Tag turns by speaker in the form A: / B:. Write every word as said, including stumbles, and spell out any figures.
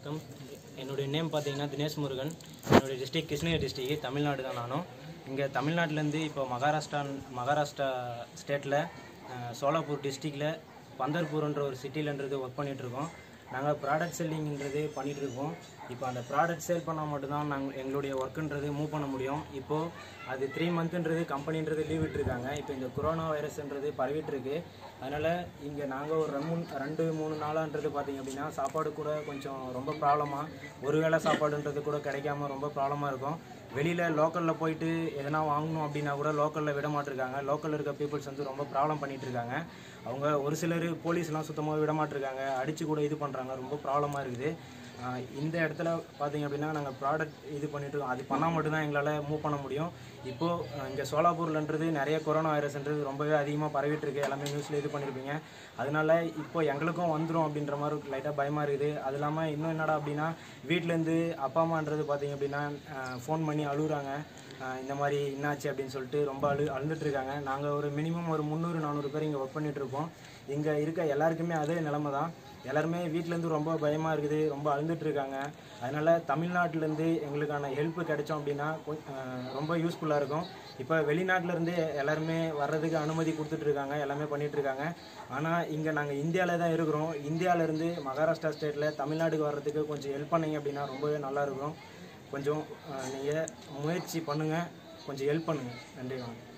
A: வணக்கம். என்னுடைய நேம் பார்த்தீங்கன்னா தினேஷ் முருகன். என்னுடைய டிஸ்ட்ரிக்ட் கிருஷ்ணகிரி டிஸ்ட்ரிக்ட், தமிழ்நாடு தான். நானும் இங்கே தமிழ்நாட்டிலேருந்து இப்போ மகாராஷ்டிரா மகாராஷ்டிரா ஸ்டேட்டில் சோலாப்பூர் டிஸ்ட்ரிக்டில் பந்தர்பூர்ன்ற ஒரு சிட்டிலன்றது ஒர்க் பண்ணிகிட்ருக்கோம். நாங்கள் ப்ராடக்ட் செல்லிங்கிறது பண்ணிகிட்ருக்கோம். இப்போ அந்த ப்ராடக்ட் சேல் பண்ணால் மட்டும்தான் நாங்கள் எங்களுடைய ஒர்க்குன்றது மூவ் பண்ண முடியும். இப்போது அது த்ரீ மந்த்துன்றது கம்பெனின்றது லீவ் விட்டுருக்காங்க. இப்போ இந்த கொரோனா வைரஸ்ன்றது பரவிட்டுருக்கு. அதனால் இங்கே நாங்கள் ஒரு ரெண்டு ரெண்டு மூணு நாளான்றது பார்த்திங்க அப்படின்னா சாப்பாடு கூட கொஞ்சம் ரொம்ப ப்ராப்ளமாக, ஒரு வேளை சாப்பாடுன்றது கூட கிடைக்காம ரொம்ப ப்ராப்ளமாக இருக்கும். வெளியில் லோக்கலில் போயிட்டு எதனா வாங்கணும் அப்படின்னா கூட லோக்கலில் விட மாட்டிருக்காங்க. லோக்கலில் இருக்க பீப்புள்ஸ் வந்து ரொம்ப ப்ராப்ளம் பண்ணிகிட்ருக்காங்க. அவங்க ஒரு சிலர் போலீஸ்லாம் சுத்தமாக விட மாட்டிருக்காங்க, அடித்து கூட இது பண்ணுறாங்க. ரொம்ப ப்ராப்ளமாக இருக்குது. இந்த இடத்துல பார்த்திங்க அப்படின்னா நாங்கள் ப்ராடக்ட் இது பண்ணிகிட்ருக்கோம். அது பண்ணால் மட்டும்தான் எங்களால் மூவ் பண்ண முடியும். இப்போது இங்கே சோலாப்பூர்லன்றது நிறைய கொரோனா வைரஸ்ன்றது ரொம்பவே அதிகமாக பரவிட்டுருக்கு. எல்லாமே நியூஸில் இது பண்ணியிருப்பீங்க. அதனால இப்போ எங்களுக்கும் வந்துடும் அப்படின்ற மாதிரி லைட்டாக பயமாக இருக்குது. அது இல்லாமல் இன்னும் என்னடா அப்படின்னா வீட்டிலேருந்து அப்பா அம்மான்றது பார்த்திங்க அப்படின்னா ஃபோன் பண்ணி அழுகுறாங்க. இந்த மாதிரி என்னாச்சு அப்படின்னு சொல்லிட்டு ரொம்ப அழு அழுந்துட்டுருக்காங்க. நாங்கள் ஒரு மினிமம் ஒரு முந்நூறு நானூறு பேர் இங்கே ஒர்க் பண்ணிகிட்ருக்கோம். இங்கே இருக்க எல்லாருக்குமே அதே நிலமை தான். எல்லாருமே வீட்டிலேருந்து ரொம்ப பயமாக இருக்குது, ரொம்ப அழுந்துட்டுருக்காங்க. அதனால் தமிழ்நாட்டிலேருந்து எங்களுக்கான ஹெல்ப் கிடைச்சோம் அப்படின்னா ரொம்ப யூஸ்ஃபுல்லாக இருக்கும். இப்போ வெளிநாட்டிலேருந்து எல்லாருமே வர்றதுக்கு அனுமதி கொடுத்துட்ருக்காங்க, எல்லாமே பண்ணிகிட்ருக்காங்க. ஆனால் இங்கே நாங்கள் இந்தியாவில் தான் இருக்கிறோம். இந்தியாவிலேருந்து மகாராஷ்டிரா ஸ்டேட்டில் தமிழ்நாடுக்கு வர்றதுக்கு கொஞ்சம் ஹெல்ப் பண்ணிங்க அப்படின்னா ரொம்பவே நல்லாயிருக்கும். கொஞ்சம் நீங்கள் முயற்சி பண்ணுங்கள், கொஞ்சம் ஹெல்ப் பண்ணுங்கள். நன்றி. வணக்கம்.